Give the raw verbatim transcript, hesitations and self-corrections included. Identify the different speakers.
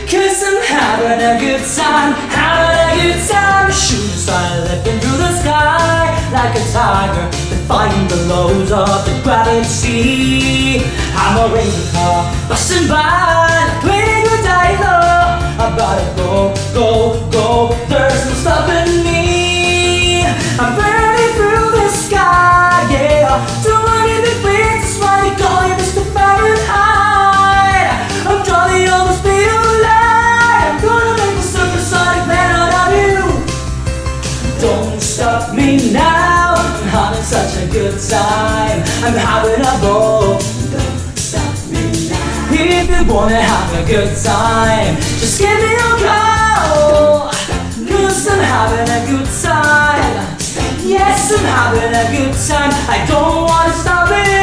Speaker 1: Cause I'm having a good time, having a good time. Shooting stars lifting through the sky like a tiger, defying the laws of the gravity. I'm a racing car busting by, like playing a dialogue. I gotta go, go, go, there's no stopping me. I'm burning through the sky, yeah. Don't want anything clear, that's why they call you Mister Fahrenheit. I'm drawing all the speed of light. I'm gonna make a supersonic man out of you. Don't stop me now, I'm having such a good time. I'm having a ball. Don't stop me now. If you wanna have a good time, just give me a call. Cause I'm having a good time. Yes, I'm having a good time. I don't wanna stop it.